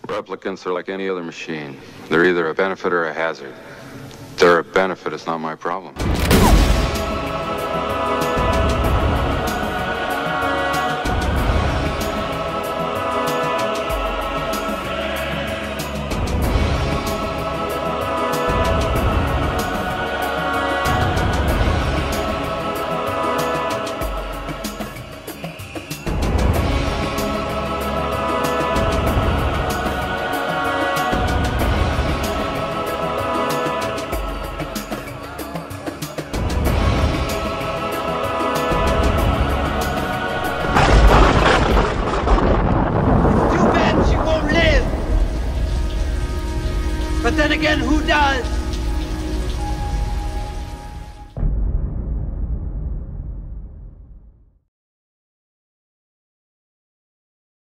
Replicants are like any other machine. They're either a benefit or a hazard. They're a benefit, it's not my problem. But then again, who does?